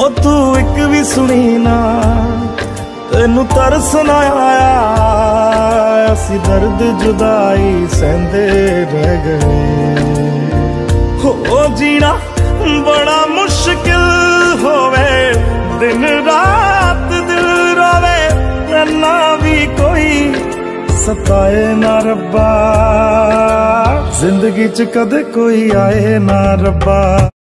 ओ तू एक भी सुनी ना, तेनू तरस ना आया, असी दर्द जुदाई सहंदे रह गए। हो जीना बड़ा मुश्किल होवे, दिन रात दिल रोवे, ना भी कोई सताए ना रब्बा, जिंदगी च कदे कोई आए ना रब्बा।